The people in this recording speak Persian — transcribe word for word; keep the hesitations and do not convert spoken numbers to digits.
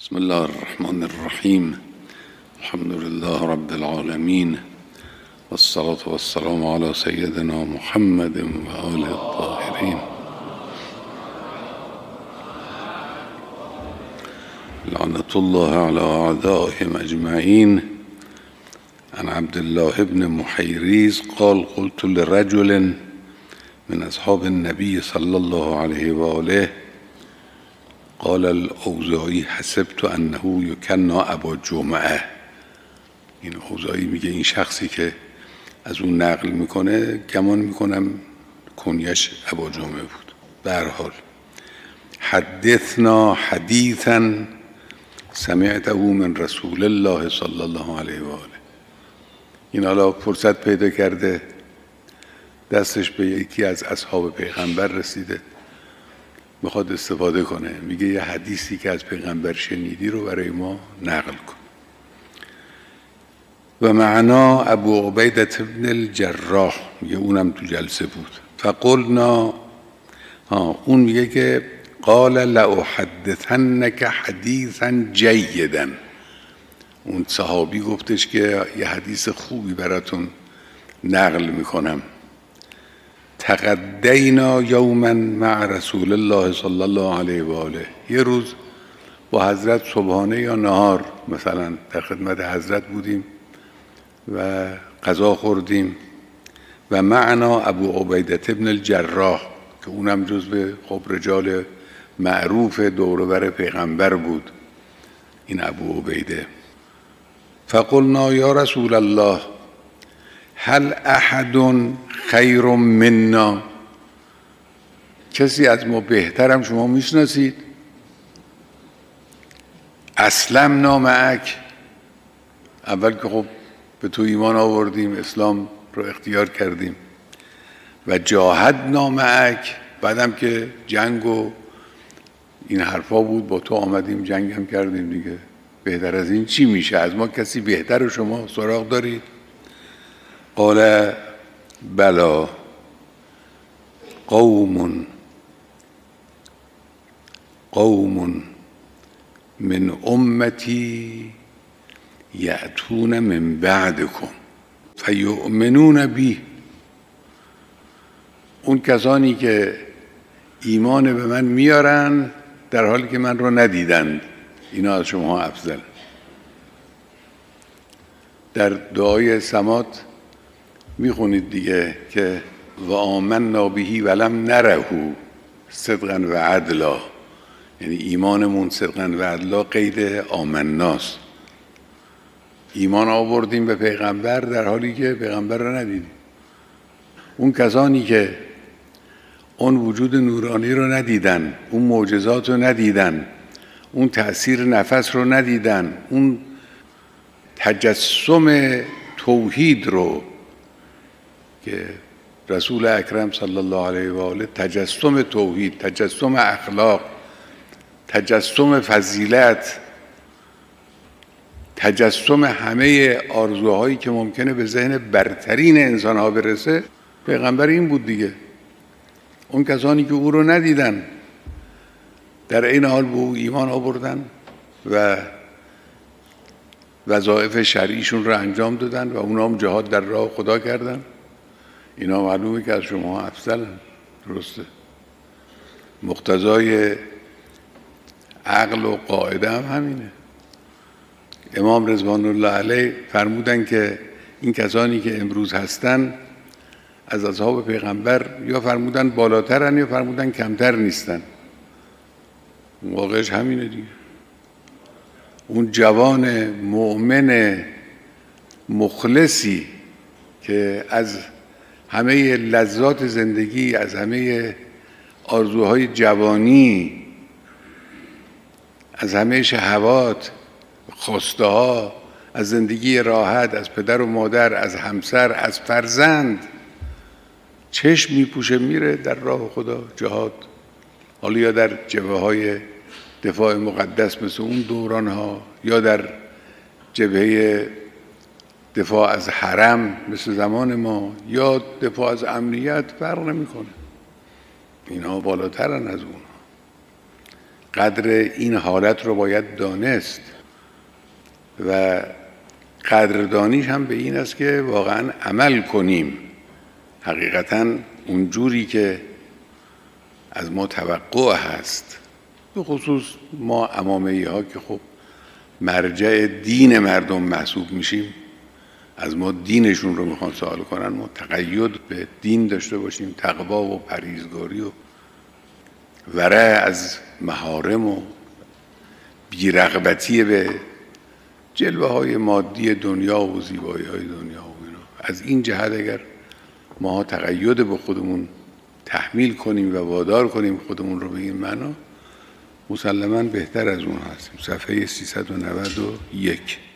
بسم الله الرحمن الرحیم. الحمد لله رب العالمین والصلاة والسلام على سیدنا محمد و آله الطاهرین. لعنة الله على أعدائهم أجمعين. عن عبد الله بن محيريز قال قلت لرجل من أصحاب النبي صلى الله عليه وآله قال الاوزاعی حسبت انه یکنی ابا جمعه. این اوزاعی میگه این شخصی که از اون نقل میکنه گمان میکنم کنیش ابا جمعه بود. به هر حال حدثنا حدیثا سمعته من رسول الله صلی الله علیه و آله. این حالا فرصت پیدا کرده دستش به یکی از اصحاب پیغمبر رسیده، میخواد استفاده کنه، میگه یه حدیثی که از پیغمبر شنیدی رو برای ما نقل کن. و معنا ابو عبیده بن الجراح، میگه اونم تو جلسه بود. فقلنا، ها اون میگه که قال لأحدثنک حدیثا جیدا. اون صحابی گفتش که یه حدیث خوبی براتون نقل میکنم. تغدینا یوما مع رسول الله صلی الله علیه و آله. یه روز با حضرت صبحانه یا نهار مثلا در خدمت حضرت بودیم و غذا خوردیم. و معنا ابو عبیده بن الجراح که اونم جزو خب رجال معروف دور و بر پیغمبر بود، این ابو عبیده. فقلنا یا رسول الله هل احد خیر منا؟ کسی از ما بهترم شما میشناسید؟ اسلمنا معک. اول که خب به تو ایمان آوردیم، اسلام رو اختیار کردیم. و جاهدنا معک، بعدم که جنگ و این حرفا بود با تو آمدیم جنگ هم کردیم دیگه. بهتر از این چی میشه؟ از ما کسی بهتر رو شما سراغ دارید؟ قال بلا قوم قوم من امتی یأتون من بعدکم فیؤمنون بی. اون کسانی که ایمان به من میارن در حالی که من رو ندیدند، اینا از شما افضل. در دعای سمات میخونید دیگه که و آمنا بهی ولم نره صدقا و عدلا، یعنی ایمانمون صدقا و عدلا قید آمناست. ایمان آوردیم به پیغمبر در حالی که پیغمبر رو ندیدیم. اون کسانی که اون وجود نورانی رو ندیدن، اون معجزات رو ندیدن، اون تأثیر نفس رو ندیدن، اون تجسم توحید رو که رسول اکرم صلی الله علیه و آله تجسم توحید، تجسم اخلاق، تجسم فضیلت، تجسم همه آرزوهایی که ممکنه به ذهن برترین انسانها برسه، پیغمبر این بود دیگه. اون کسانی که او رو ندیدن در این حال به او ایمان آوردن و وظایف شرعیشون رو انجام دادن و اونا هم جهاد در راه خدا کردن، اینا معلومه که از شما افضلن. درسته؟ مقتضای عقل و قاعده هم همینه. امام رضوان الله علیه فرمودن که این کسانی که امروز هستن از اصحاب پیغمبر یا فرمودن بالاترن یا فرمودن کمتر نیستن. واقعش همینه دیگه. اون جوان مؤمن مخلصی که از همه لذات زندگی، از همه آرزوهای جوانی، از همه شهوات، خواسته ها، از زندگی راحت، از پدر و مادر، از همسر، از فرزند، چشم میپوشه میره در راه خدا جهاد، حالا یا در جبهه های دفاع مقدس مثل اون دوران ها، یا در جبهه دفاع از حرم مثل زمان ما، یا دفاع از امنیت، فرق نمیکنه. اینا بالاترن از اون. قدر این حالت رو باید دانست و قدردانیش هم به این است که واقعا عمل کنیم. حقیقتا اون جوری که از ما توقع هست، به خصوص ما امامه‌ای ها که خب مرجع دین مردم محسوب میشیم، از ما دینشون رو میخوان سوال کنن، ما تقید به دین داشته باشیم، تقوا و پرهیزگاری و ورع از محارم و بی‌رغبتی به جلوه های مادی دنیا و زیبایی های دنیا و اینا. از این جهت اگر ما تقید به خودمون تحمیل کنیم و وادار کنیم خودمون رو به این معنا، مسلماً بهتر از اون هستیم. صفحه سیصد و نود و یک.